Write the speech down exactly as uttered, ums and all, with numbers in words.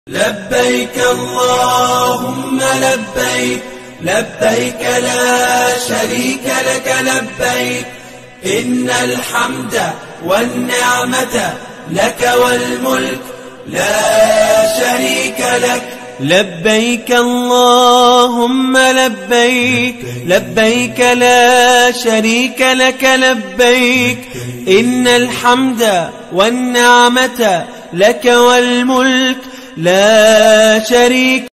لبيك اللهم لبيك لبيك لا شريك لك لبيك إن الحمد والنعمة لك والملك لا شريك لك. لبيك اللهم لبيك لبيك لا شريك لك لبيك إن الحمد والنعمة لك والملك لا شريك